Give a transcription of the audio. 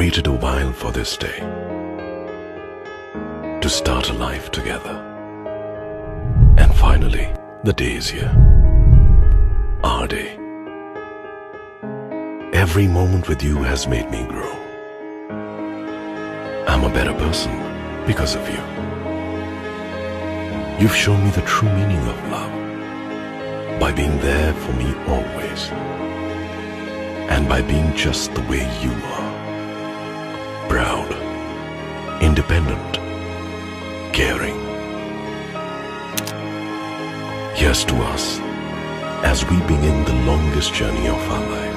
waited a while for this day, to start a life together. And finally, the day is here. Our day. Every moment with you has made me grow. I'm a better person because of you. You've shown me the true meaning of love by being there for me always, and by being just the way you are. Proud, independent, caring. Here's to us as we begin the longest journey of our life.